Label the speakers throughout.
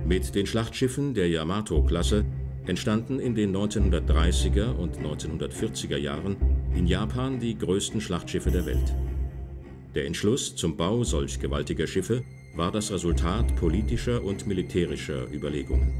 Speaker 1: Mit den Schlachtschiffen der Yamato-Klasse entstanden in den 1930er und 1940er Jahren in Japan die größten Schlachtschiffe der Welt. Der Entschluss zum Bau solch gewaltiger Schiffe war das Resultat politischer und militärischer Überlegungen.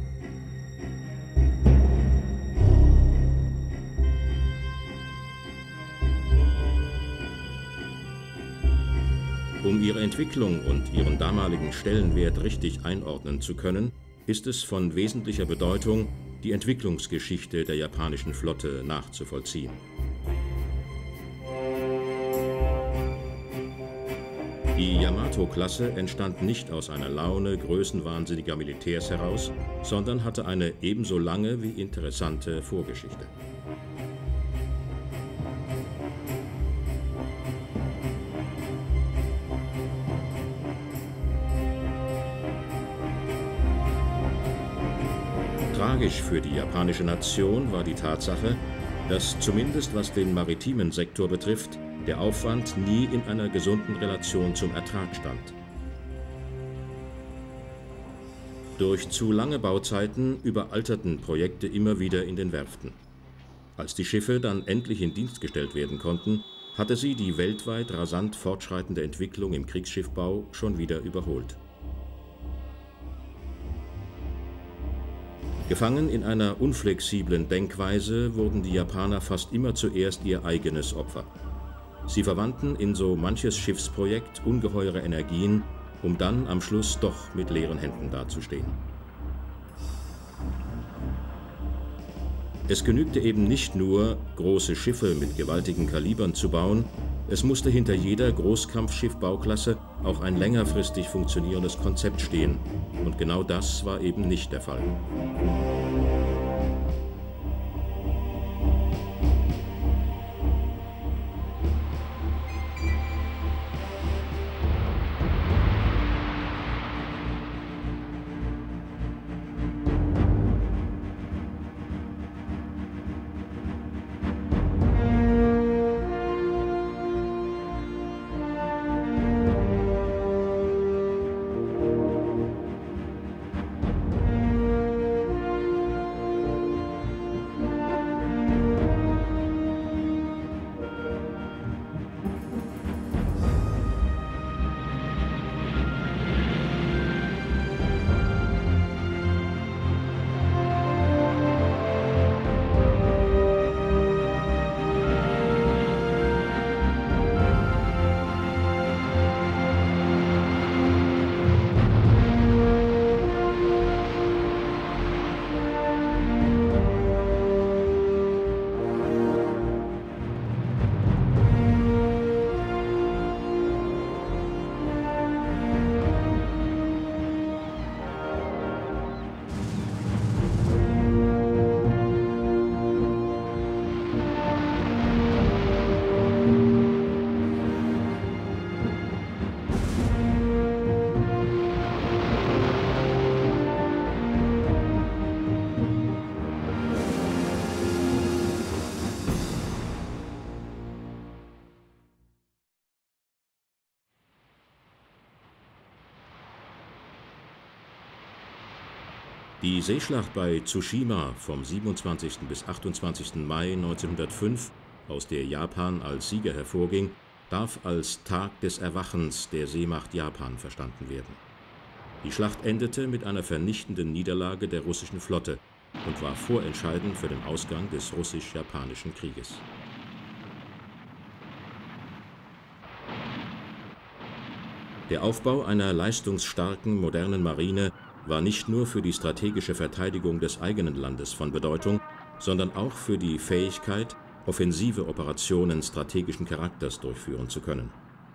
Speaker 1: Um ihre Entwicklung und ihren damaligen Stellenwert richtig einordnen zu können, ist es von wesentlicher Bedeutung, die Entwicklungsgeschichte der japanischen Flotte nachzuvollziehen. Die Yamato-Klasse entstand nicht aus einer Laune größenwahnsinniger Militärs heraus, sondern hatte eine ebenso lange wie interessante Vorgeschichte. Tragisch für die japanische Nation war die Tatsache, dass zumindest was den maritimen Sektor betrifft, der Aufwand nie in einer gesunden Relation zum Ertrag stand. Durch zu lange Bauzeiten überalterten Projekte immer wieder in den Werften. Als die Schiffe dann endlich in Dienst gestellt werden konnten, hatte sie die weltweit rasant fortschreitende Entwicklung im Kriegsschiffbau schon wieder überholt. Gefangen in einer unflexiblen Denkweise wurden die Japaner fast immer zuerst ihr eigenes Opfer. Sie verwandten in so manches Schiffsprojekt ungeheure Energien, um dann am Schluss doch mit leeren Händen dazustehen. Es genügte eben nicht nur, große Schiffe mit gewaltigen Kalibern zu bauen, es musste hinter jeder Großkampfschiffbauklasse auch ein längerfristig funktionierendes Konzept stehen. Und genau das war eben nicht der Fall. Die Seeschlacht bei Tsushima vom 27. bis 28. Mai 1905, aus der Japan als Sieger hervorging, darf als Tag des Erwachens der Seemacht Japan verstanden werden. Die Schlacht endete mit einer vernichtenden Niederlage der russischen Flotte und war vorentscheidend für den Ausgang des russisch-japanischen Krieges. Der Aufbau einer leistungsstarken, modernen Marine war nicht nur für die strategische Verteidigung des eigenen Landes von Bedeutung, sondern auch für die Fähigkeit, offensive Operationen strategischen Charakters durchführen zu können.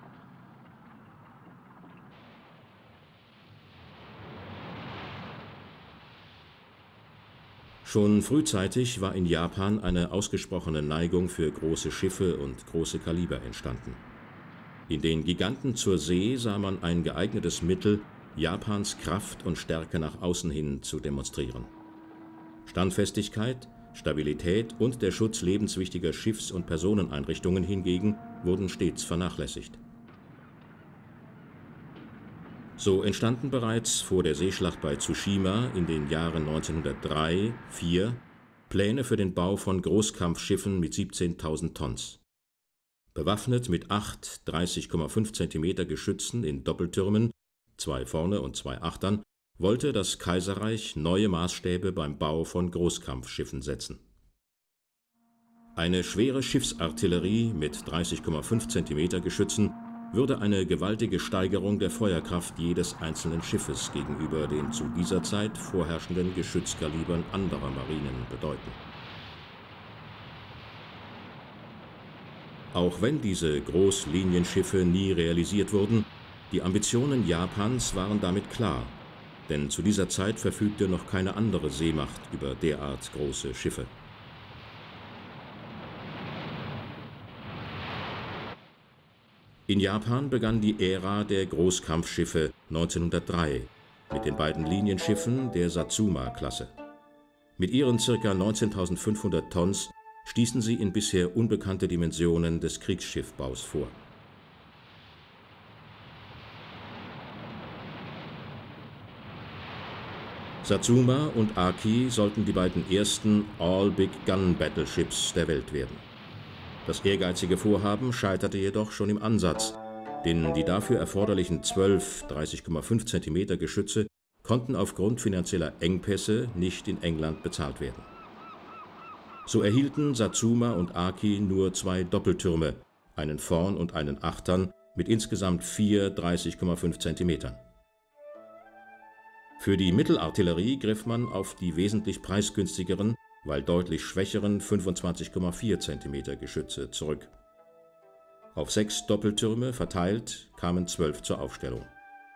Speaker 1: Schon frühzeitig war in Japan eine ausgesprochene Neigung für große Schiffe und große Kaliber entstanden. In den Giganten zur See sah man ein geeignetes Mittel, Japans Kraft und Stärke nach außen hin zu demonstrieren. Standfestigkeit, Stabilität und der Schutz lebenswichtiger Schiffs- und Personeneinrichtungen hingegen wurden stets vernachlässigt. So entstanden bereits vor der Seeschlacht bei Tsushima in den Jahren 1903/04 Pläne für den Bau von Großkampfschiffen mit 17.000 Tons. Bewaffnet mit 8 30,5 cm Geschützen in Doppeltürmen, 2 vorne und 2 achtern, wollte das Kaiserreich neue Maßstäbe beim Bau von Großkampfschiffen setzen. Eine schwere Schiffsartillerie mit 30,5 cm Geschützen würde eine gewaltige Steigerung der Feuerkraft jedes einzelnen Schiffes gegenüber den zu dieser Zeit vorherrschenden Geschützkalibern anderer Marinen bedeuten. Auch wenn diese Großlinienschiffe nie realisiert wurden, die Ambitionen Japans waren damit klar, denn zu dieser Zeit verfügte noch keine andere Seemacht über derart große Schiffe. In Japan begann die Ära der Großkampfschiffe 1903 mit den beiden Linienschiffen der Satsuma-Klasse. Mit ihren ca. 19.500 Tons stießen sie in bisher unbekannte Dimensionen des Kriegsschiffbaus vor. Satsuma und Aki sollten die beiden ersten All-Big-Gun-Battleships der Welt werden. Das ehrgeizige Vorhaben scheiterte jedoch schon im Ansatz, denn die dafür erforderlichen 12 30,5 cm Geschütze konnten aufgrund finanzieller Engpässe nicht in England bezahlt werden. So erhielten Satsuma und Aki nur 2 Doppeltürme, einen vorn und einen achtern, mit insgesamt 4 30,5 cm. Für die Mittelartillerie griff man auf die wesentlich preisgünstigeren, weil deutlich schwächeren 25,4 cm Geschütze zurück. Auf 6 Doppeltürme verteilt kamen 12 zur Aufstellung.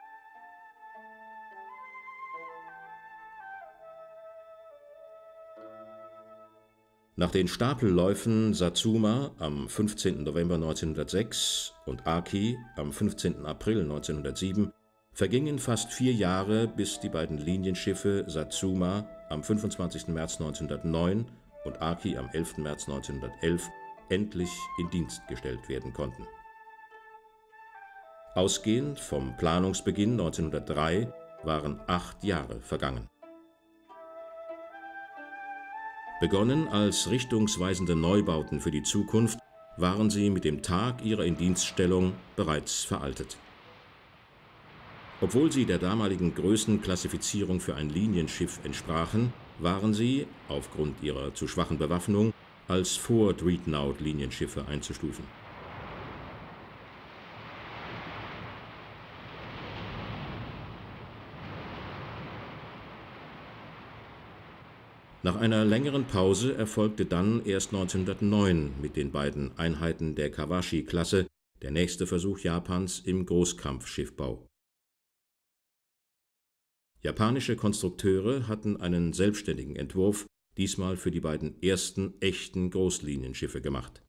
Speaker 1: Nach den Stapelläufen Satsuma am 15. November 1906 und Aki am 15. April 1907 vergingen fast 4 Jahre, bis die beiden Linienschiffe Satsuma am 25. März 1909 und Aki am 11. März 1911 endlich in Dienst gestellt werden konnten. Ausgehend vom Planungsbeginn 1903 waren 8 Jahre vergangen. Begonnen als richtungsweisende Neubauten für die Zukunft, waren sie mit dem Tag ihrer Indienststellung bereits veraltet. Obwohl sie der damaligen Größenklassifizierung für ein Linienschiff entsprachen, waren sie, aufgrund ihrer zu schwachen Bewaffnung, als Vor-Dreadnought-Linienschiffe einzustufen. Nach einer längeren Pause erfolgte dann erst 1909 mit den beiden Einheiten der Kawashi-Klasse der nächste Versuch Japans im Großkampfschiffbau. Japanische Konstrukteure hatten einen selbstständigen Entwurf, diesmal für die beiden ersten echten Großlinienschiffe gemacht.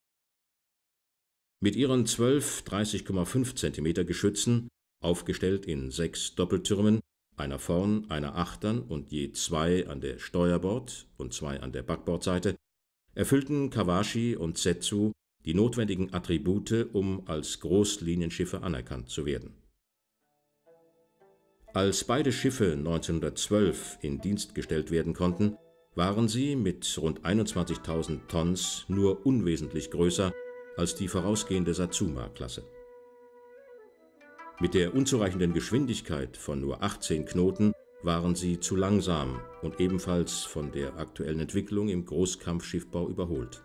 Speaker 1: Mit ihren 12 30,5 cm Geschützen, aufgestellt in 6 Doppeltürmen, einer vorn, einer achtern und je 2 an der Steuerbord- und 2 an der Backbordseite, erfüllten Kawashi und Settsu die notwendigen Attribute, um als Großlinienschiffe anerkannt zu werden. Als beide Schiffe 1912 in Dienst gestellt werden konnten, waren sie mit rund 21.000 Tons nur unwesentlich größer als die vorausgehende Satsuma-Klasse. Mit der unzureichenden Geschwindigkeit von nur 18 Knoten waren sie zu langsam und ebenfalls von der aktuellen Entwicklung im Großkampfschiffbau überholt.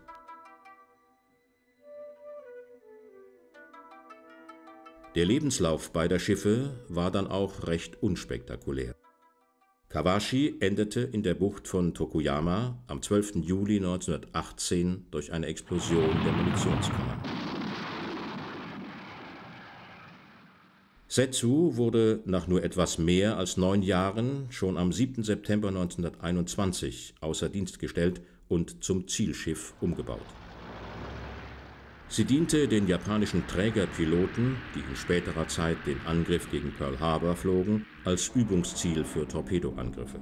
Speaker 1: Der Lebenslauf beider Schiffe war dann auch recht unspektakulär. Kawashi endete in der Bucht von Tokuyama am 12. Juli 1918 durch eine Explosion der Munitionskammern. Settsu wurde nach nur etwas mehr als 9 Jahren schon am 7. September 1921 außer Dienst gestellt und zum Zielschiff umgebaut. Sie diente den japanischen Trägerpiloten, die in späterer Zeit den Angriff gegen Pearl Harbor flogen, als Übungsziel für Torpedoangriffe.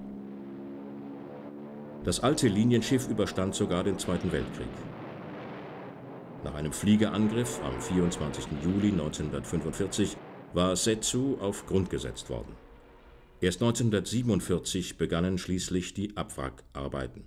Speaker 1: Das alte Linienschiff überstand sogar den Zweiten Weltkrieg. Nach einem Fliegerangriff am 24. Juli 1945 war Settsu auf Grund gesetzt worden. Erst 1947 begannen schließlich die Abwrackarbeiten.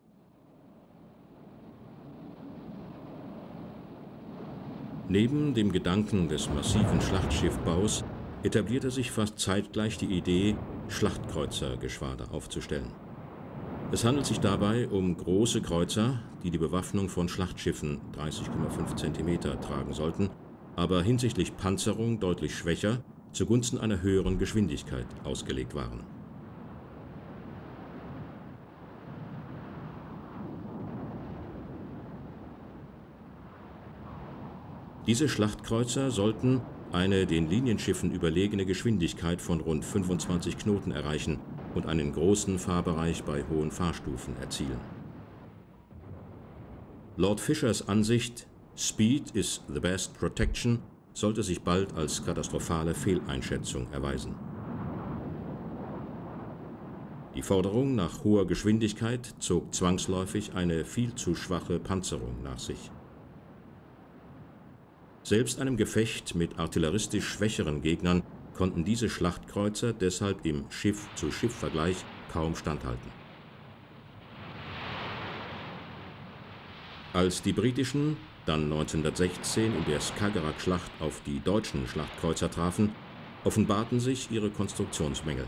Speaker 1: Neben dem Gedanken des massiven Schlachtschiffbaus etablierte sich fast zeitgleich die Idee, Schlachtkreuzergeschwader aufzustellen. Es handelt sich dabei um große Kreuzer, die die Bewaffnung von Schlachtschiffen 30,5 cm tragen sollten, aber hinsichtlich Panzerung deutlich schwächer, zugunsten einer höheren Geschwindigkeit ausgelegt waren. Diese Schlachtkreuzer sollten eine den Linienschiffen überlegene Geschwindigkeit von rund 25 Knoten erreichen und einen großen Fahrbereich bei hohen Fahrstufen erzielen. Lord Fishers Ansicht, Speed is the best protection, sollte sich bald als katastrophale Fehleinschätzung erweisen. Die Forderung nach hoher Geschwindigkeit zog zwangsläufig eine viel zu schwache Panzerung nach sich. Selbst einem Gefecht mit artilleristisch schwächeren Gegnern konnten diese Schlachtkreuzer deshalb im Schiff-zu-Schiff-Vergleich kaum standhalten. Als die britischen dann 1916 in der Skagerrak-Schlacht auf die deutschen Schlachtkreuzer trafen, offenbarten sich ihre Konstruktionsmängel.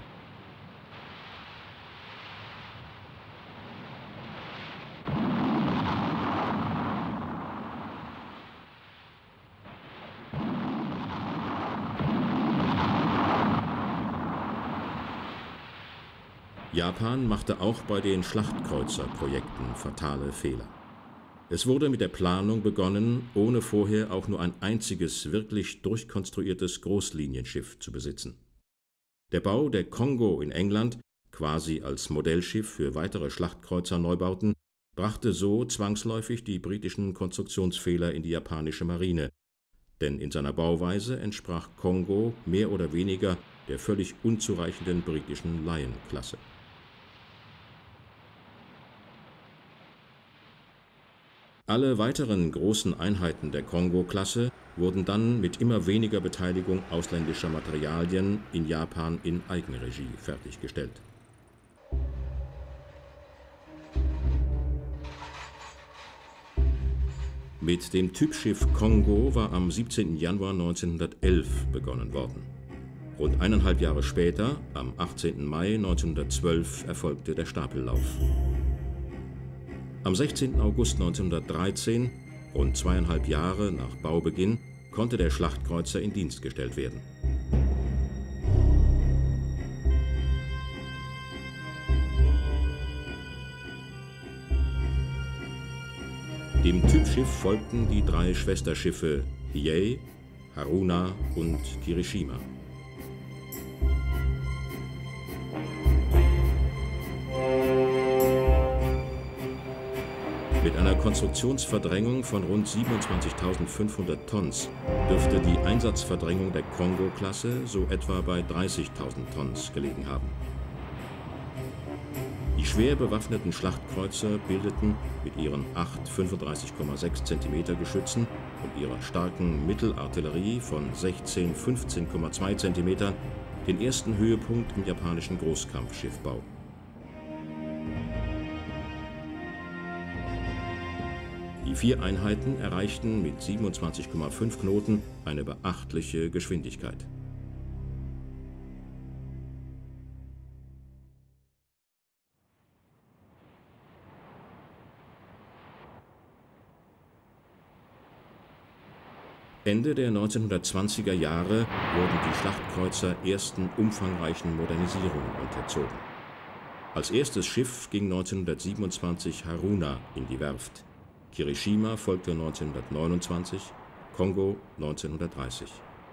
Speaker 1: Japan machte auch bei den Schlachtkreuzerprojekten fatale Fehler. Es wurde mit der Planung begonnen, ohne vorher auch nur ein einziges wirklich durchkonstruiertes Großlinienschiff zu besitzen. Der Bau der Kongo in England, quasi als Modellschiff für weitere Schlachtkreuzerneubauten, brachte so zwangsläufig die britischen Konstruktionsfehler in die japanische Marine, denn in seiner Bauweise entsprach Kongo mehr oder weniger der völlig unzureichenden britischen Lion-Klasse. Alle weiteren großen Einheiten der Kongo-Klasse wurden dann mit immer weniger Beteiligung ausländischer Materialien in Japan in Eigenregie fertiggestellt. Mit dem Typschiff Kongo war am 17. Januar 1911 begonnen worden. Rund 1,5 Jahre später, am 18. Mai 1912, erfolgte der Stapellauf. Am 16. August 1913, rund 2,5 Jahre nach Baubeginn, konnte der Schlachtkreuzer in Dienst gestellt werden. Dem Typschiff folgten die 3 Schwesterschiffe Hiei, Haruna und Kirishima. Mit einer Konstruktionsverdrängung von rund 27.500 Tons dürfte die Einsatzverdrängung der Kongo-Klasse so etwa bei 30.000 Tons gelegen haben. Die schwer bewaffneten Schlachtkreuzer bildeten mit ihren 8 35,6 cm Geschützen und ihrer starken Mittelartillerie von 16 15,2 cm den ersten Höhepunkt im japanischen Großkampfschiffbau. Die 4 Einheiten erreichten mit 27,5 Knoten eine beachtliche Geschwindigkeit. Ende der 1920er Jahre wurden die Schlachtkreuzer ersten umfangreichen Modernisierungen unterzogen. Als erstes Schiff ging 1927 Haruna in die Werft. Kirishima folgte 1929, Kongo 1930.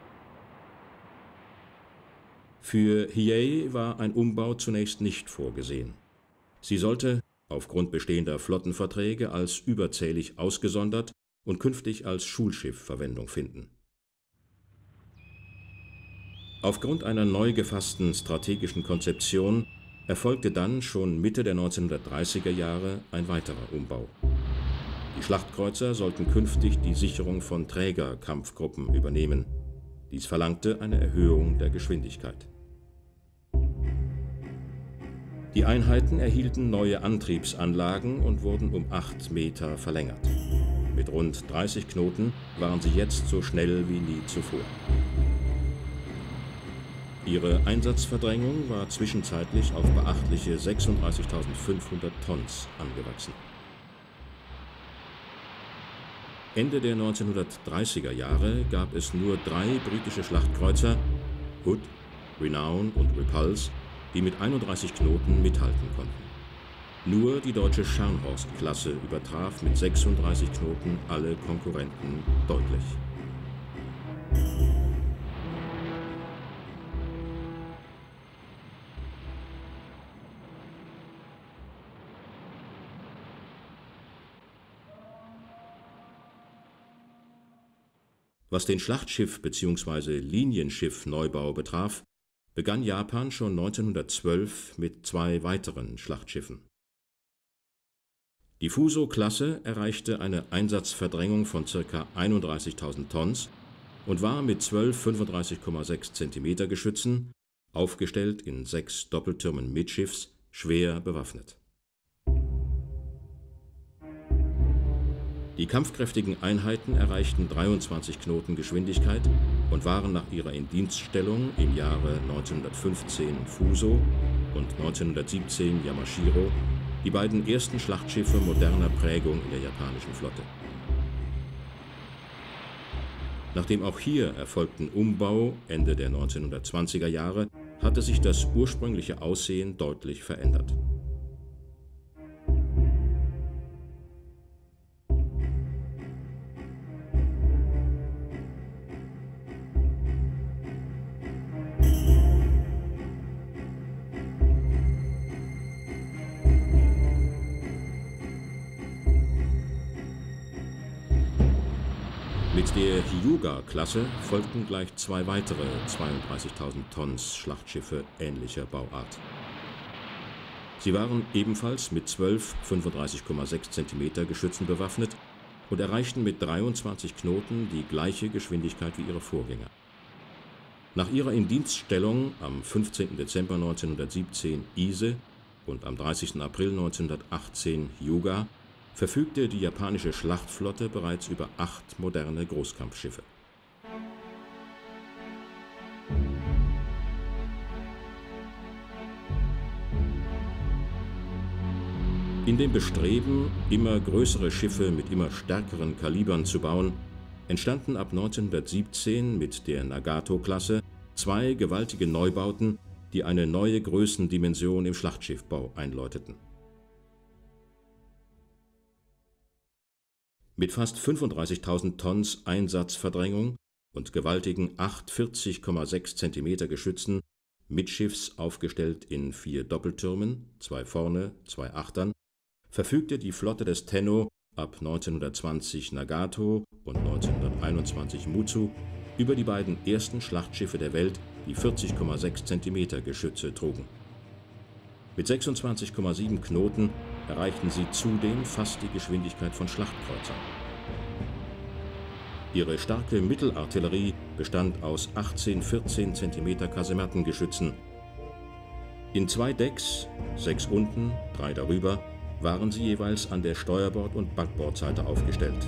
Speaker 1: Für Hiei war ein Umbau zunächst nicht vorgesehen. Sie sollte, aufgrund bestehender Flottenverträge, als überzählig ausgesondert und künftig als Schulschiff Verwendung finden. Aufgrund einer neu gefassten strategischen Konzeption erfolgte dann schon Mitte der 1930er Jahre ein weiterer Umbau. Die Schlachtkreuzer sollten künftig die Sicherung von Trägerkampfgruppen übernehmen. Dies verlangte eine Erhöhung der Geschwindigkeit. Die Einheiten erhielten neue Antriebsanlagen und wurden um 8 Meter verlängert. Mit rund 30 Knoten waren sie jetzt so schnell wie nie zuvor. Ihre Einsatzverdrängung war zwischenzeitlich auf beachtliche 36.500 Tons angewachsen. Ende der 1930er Jahre gab es nur 3 britische Schlachtkreuzer, Hood, Renown und Repulse, die mit 31 Knoten mithalten konnten. Nur die deutsche Scharnhorst-Klasse übertraf mit 36 Knoten alle Konkurrenten deutlich. Was den Schlachtschiff- bzw. Linienschiff-Neubau betraf, begann Japan schon 1912 mit 2 weiteren Schlachtschiffen. Die Fuso-Klasse erreichte eine Einsatzverdrängung von ca. 31.000 Tons und war mit 12 35,6 cm Geschützen, aufgestellt in 6 Doppeltürmen mittschiffs, schwer bewaffnet. Die kampfkräftigen Einheiten erreichten 23 Knoten Geschwindigkeit und waren nach ihrer Indienststellung im Jahre 1915 Fuso und 1917 Yamashiro die beiden ersten Schlachtschiffe moderner Prägung in der japanischen Flotte. Nach dem auch hier erfolgten Umbau Ende der 1920er Jahre hatte sich das ursprüngliche Aussehen deutlich verändert. Mit der Hyuga-Klasse folgten gleich 2 weitere 32.000 Tons Schlachtschiffe ähnlicher Bauart. Sie waren ebenfalls mit 12 35,6 cm Geschützen bewaffnet und erreichten mit 23 Knoten die gleiche Geschwindigkeit wie ihre Vorgänger. Nach ihrer Indienststellung am 15. Dezember 1917 Ise und am 30. April 1918 Hyuga verfügte die japanische Schlachtflotte bereits über 8 moderne Großkampfschiffe. In dem Bestreben, immer größere Schiffe mit immer stärkeren Kalibern zu bauen, entstanden ab 1917 mit der Nagato-Klasse 2 gewaltige Neubauten, die eine neue Größendimension im Schlachtschiffbau einläuteten. Mit fast 35.000 Tons Einsatzverdrängung und gewaltigen 8 40,6 cm Geschützen, mittschiffs aufgestellt in 4 Doppeltürmen, 2 vorne, 2 achtern, verfügte die Flotte des Tenno ab 1920 Nagato und 1921 Mutsu über die beiden ersten Schlachtschiffe der Welt, die 40,6 cm Geschütze trugen. Mit 26,7 Knoten erreichten sie zudem fast die Geschwindigkeit von Schlachtkreuzern. Ihre starke Mittelartillerie bestand aus 18 14 cm Kasemattengeschützen. In 2 Decks, 6 unten, 3 darüber, waren sie jeweils an der Steuerbord- und Backbordseite aufgestellt.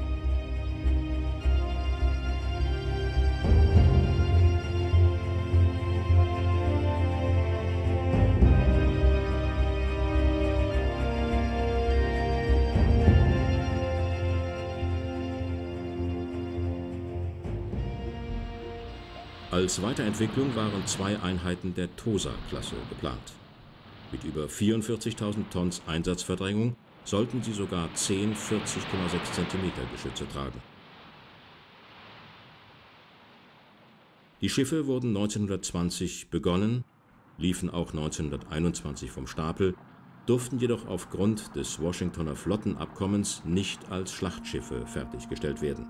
Speaker 1: Als Weiterentwicklung waren 2 Einheiten der Tosa-Klasse geplant. Mit über 44.000 Tons Einsatzverdrängung sollten sie sogar 10 40,6 cm Geschütze tragen. Die Schiffe wurden 1920 begonnen, liefen auch 1921 vom Stapel, durften jedoch aufgrund des Washingtoner Flottenabkommens nicht als Schlachtschiffe fertiggestellt werden.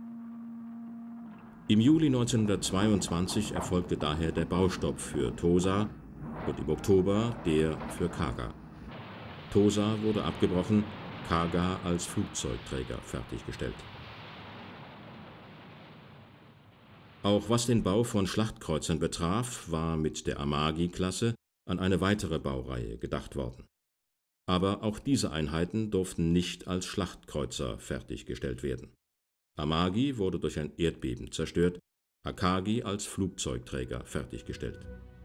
Speaker 1: Im Juli 1922 erfolgte daher der Baustopp für Tosa und im Oktober der für Kaga. Tosa wurde abgebrochen, Kaga als Flugzeugträger fertiggestellt. Auch was den Bau von Schlachtkreuzern betraf, war mit der Amagi-Klasse an eine weitere Baureihe gedacht worden. Aber auch diese Einheiten durften nicht als Schlachtkreuzer fertiggestellt werden. Amagi wurde durch ein Erdbeben zerstört, Akagi als Flugzeugträger fertiggestellt.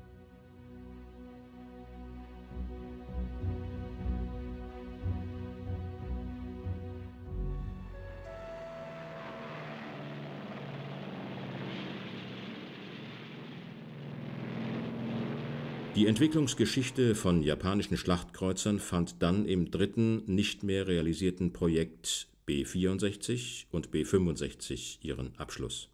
Speaker 1: Die Entwicklungsgeschichte von japanischen Schlachtkreuzern fand dann im dritten, nicht mehr realisierten Projekt B-64 und B-65 ihren Abschluss.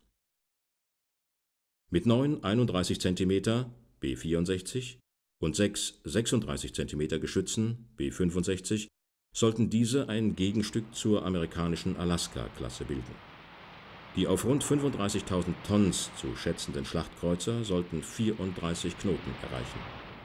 Speaker 1: Mit 9 31 cm B-64 und 6 36 cm Geschützen B-65 sollten diese ein Gegenstück zur amerikanischen Alaska-Klasse bilden. Die auf rund 35.000 Tons zu schätzenden Schlachtkreuzer sollten 34 Knoten erreichen.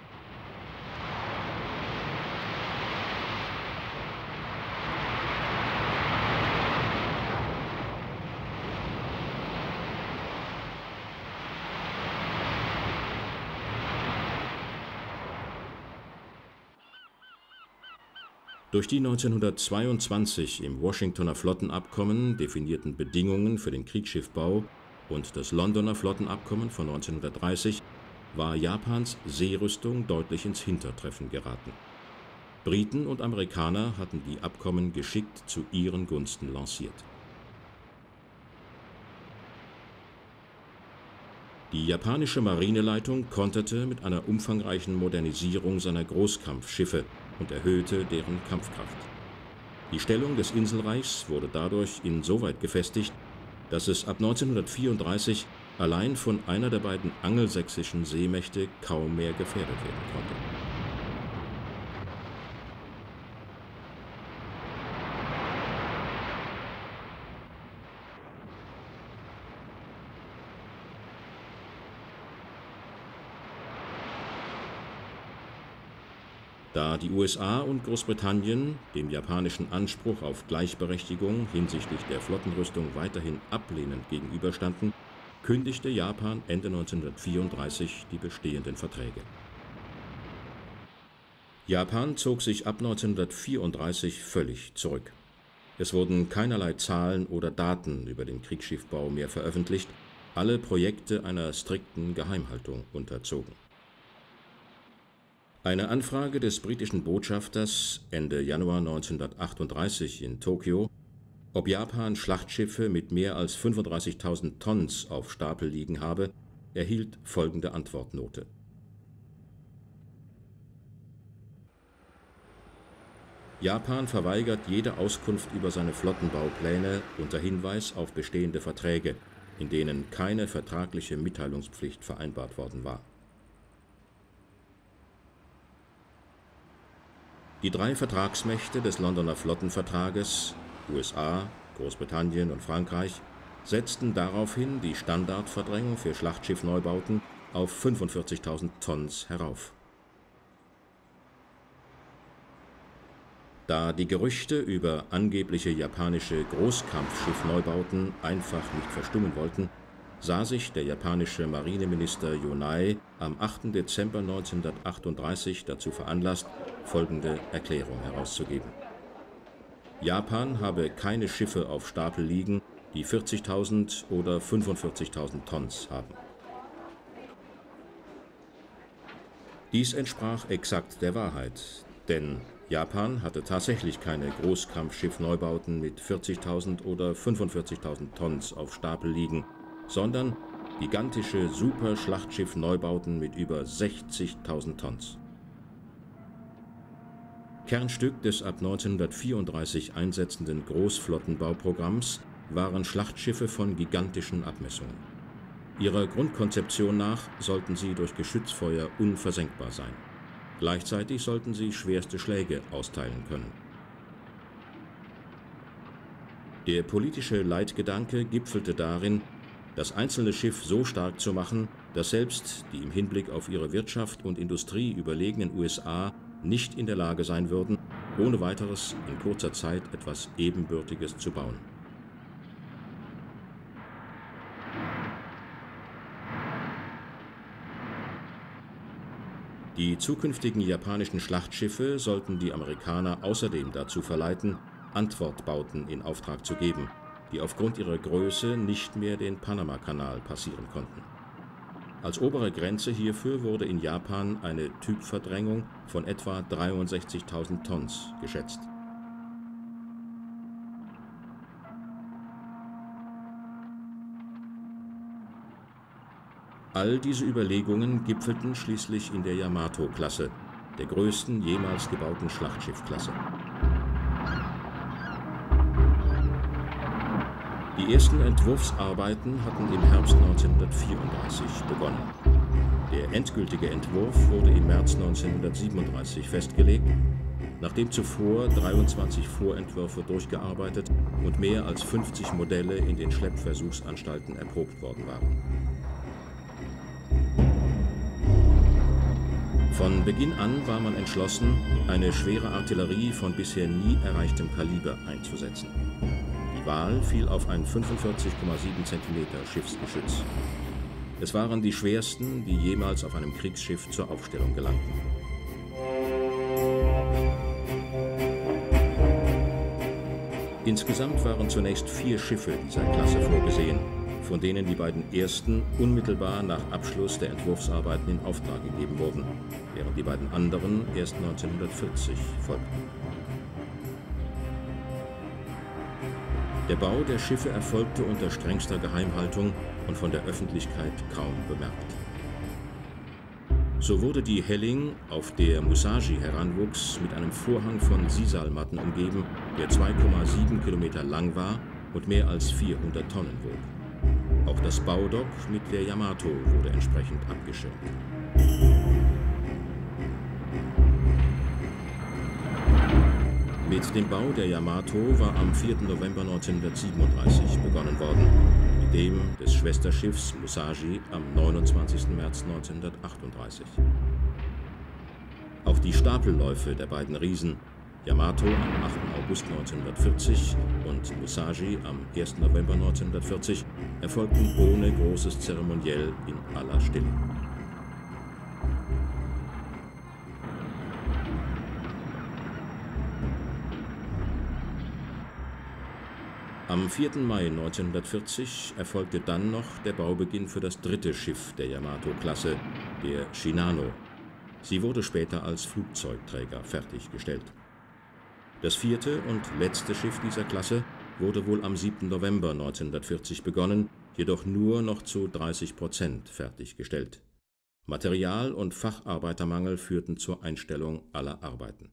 Speaker 1: Durch die 1922 im Washingtoner Flottenabkommen definierten Bedingungen für den Kriegsschiffbau und das Londoner Flottenabkommen von 1930 war Japans Seerüstung deutlich ins Hintertreffen geraten. Briten und Amerikaner hatten die Abkommen geschickt zu ihren Gunsten lanciert. Die japanische Marineleitung konterte mit einer umfangreichen Modernisierung seiner Großkampfschiffe und erhöhte deren Kampfkraft. Die Stellung des Inselreichs wurde dadurch insoweit gefestigt, dass es ab 1934 allein von einer der beiden angelsächsischen Seemächte kaum mehr gefährdet werden konnte. Da die USA und Großbritannien dem japanischen Anspruch auf Gleichberechtigung hinsichtlich der Flottenrüstung weiterhin ablehnend gegenüberstanden, kündigte Japan Ende 1934 die bestehenden Verträge. Japan zog sich ab 1934 völlig zurück. Es wurden keinerlei Zahlen oder Daten über den Kriegsschiffbau mehr veröffentlicht, alle Projekte einer strikten Geheimhaltung unterzogen. Eine Anfrage des britischen Botschafters Ende Januar 1938 in Tokio, ob Japan Schlachtschiffe mit mehr als 35.000 Tons auf Stapel liegen habe, erhielt folgende Antwortnote: Japan verweigert jede Auskunft über seine Flottenbaupläne unter Hinweis auf bestehende Verträge, in denen keine vertragliche Mitteilungspflicht vereinbart worden war. Die drei Vertragsmächte des Londoner Flottenvertrages, USA, Großbritannien und Frankreich, setzten daraufhin die Standardverdrängung für Schlachtschiffneubauten auf 45.000 Tons herauf. Da die Gerüchte über angebliche japanische Großkampfschiffneubauten einfach nicht verstummen wollten, sah sich der japanische Marineminister Yonai am 8. Dezember 1938 dazu veranlasst, folgende Erklärung herauszugeben: Japan habe keine Schiffe auf Stapel liegen, die 40.000 oder 45.000 Tons haben. Dies entsprach exakt der Wahrheit, denn Japan hatte tatsächlich keine Großkampfschiffneubauten mit 40.000 oder 45.000 Tons auf Stapel liegen, sondern gigantische Super-Schlachtschiff-Neubauten mit über 60.000 Tons. Kernstück des ab 1934 einsetzenden Großflottenbauprogramms waren Schlachtschiffe von gigantischen Abmessungen. Ihrer Grundkonzeption nach sollten sie durch Geschützfeuer unversenkbar sein. Gleichzeitig sollten sie schwerste Schläge austeilen können. Der politische Leitgedanke gipfelte darin, das einzelne Schiff so stark zu machen, dass selbst die im Hinblick auf ihre Wirtschaft und Industrie überlegenen USA nicht in der Lage sein würden, ohne weiteres in kurzer Zeit etwas Ebenbürtiges zu bauen. Die zukünftigen japanischen Schlachtschiffe sollten die Amerikaner außerdem dazu verleiten, Antwortbauten in Auftrag zu geben, die aufgrund ihrer Größe nicht mehr den Panamakanal passieren konnten. Als obere Grenze hierfür wurde in Japan eine Typverdrängung von etwa 63.000 Tons geschätzt. All diese Überlegungen gipfelten schließlich in der Yamato-Klasse, der größten jemals gebauten Schlachtschiffklasse. Die ersten Entwurfsarbeiten hatten im Herbst 1934 begonnen. Der endgültige Entwurf wurde im März 1937 festgelegt, nachdem zuvor 23 Vorentwürfe durchgearbeitet und mehr als 50 Modelle in den Schleppversuchsanstalten erprobt worden waren. Von Beginn an war man entschlossen, eine schwere Artillerie von bisher nie erreichtem Kaliber einzusetzen. Die Wahl fiel auf ein 45,7 cm Schiffsgeschütz. Es waren die schwersten, die jemals auf einem Kriegsschiff zur Aufstellung gelangten. Insgesamt waren zunächst 4 Schiffe dieser Klasse vorgesehen, von denen die beiden ersten unmittelbar nach Abschluss der Entwurfsarbeiten in Auftrag gegeben wurden, während die beiden anderen erst 1940 folgten. Der Bau der Schiffe erfolgte unter strengster Geheimhaltung und von der Öffentlichkeit kaum bemerkt. So wurde die Helling, auf der Musashi heranwuchs, mit einem Vorhang von Sisalmatten umgeben, der 2,7 Kilometer lang war und mehr als 400 Tonnen wog. Auch das Baudock mit der Yamato wurde entsprechend abgeschirmt. Mit dem Bau der Yamato war am 4. November 1937 begonnen worden, mit dem des Schwesterschiffs Musashi am 29. März 1938. Auch die Stapelläufe der beiden Riesen, Yamato am 8. August 1940 und Musashi am 1. November 1940, erfolgten ohne großes Zeremoniell in aller Stille. Am 4. Mai 1940 erfolgte dann noch der Baubeginn für das dritte Schiff der Yamato-Klasse, der Shinano. Sie wurde später als Flugzeugträger fertiggestellt. Das vierte und letzte Schiff dieser Klasse wurde wohl am 7. November 1940 begonnen, jedoch nur noch zu 30% fertiggestellt. Material- und Facharbeitermangel führten zur Einstellung aller Arbeiten.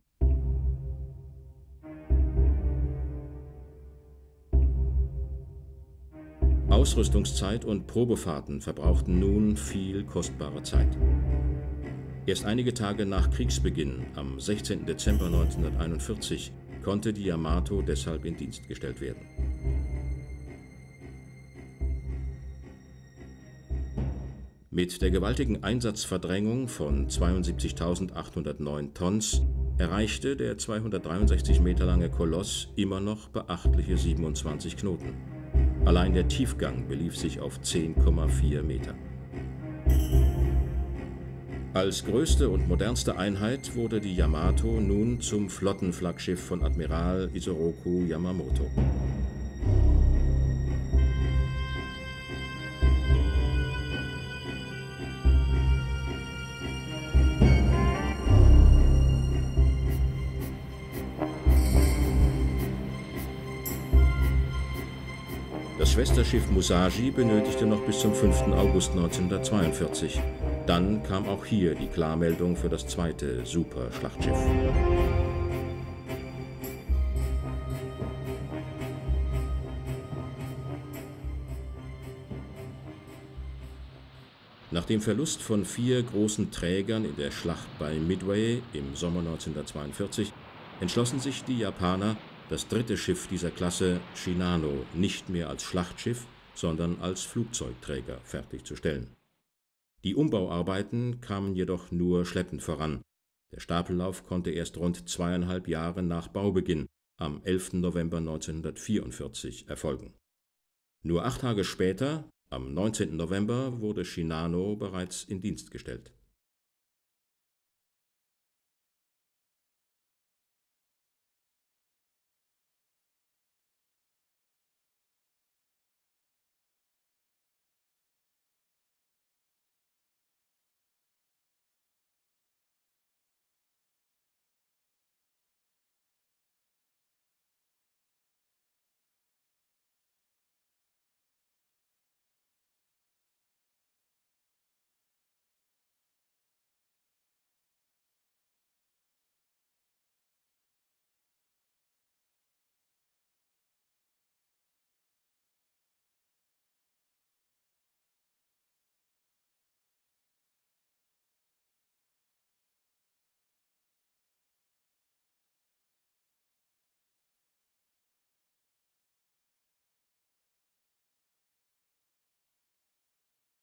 Speaker 1: Ausrüstungszeit und Probefahrten verbrauchten nun viel kostbare Zeit. Erst einige Tage nach Kriegsbeginn, am 16. Dezember 1941, konnte die Yamato deshalb in Dienst gestellt werden. Mit der gewaltigen Einsatzverdrängung von 72.809 Tons erreichte der 263 Meter lange Koloss immer noch beachtliche 27 Knoten. Allein der Tiefgang belief sich auf 10,4 Meter. Als größte und modernste Einheit wurde die Yamato nun zum Flottenflaggschiff von Admiral Isoroku Yamamoto. Das Schwesterschiff Musashi benötigte noch bis zum 5. August 1942. Dann kam auch hier die Klarmeldung für das zweite Super-Schlachtschiff. Nach dem Verlust von 4 großen Trägern in der Schlacht bei Midway im Sommer 1942 entschlossen sich die Japaner, das dritte Schiff dieser Klasse, Shinano, nicht mehr als Schlachtschiff, sondern als Flugzeugträger fertigzustellen. Die Umbauarbeiten kamen jedoch nur schleppend voran. Der Stapellauf konnte erst rund 2,5 Jahre nach Baubeginn, am 11. November 1944, erfolgen. Nur 8 Tage später, am 19. November, wurde Shinano bereits in Dienst gestellt.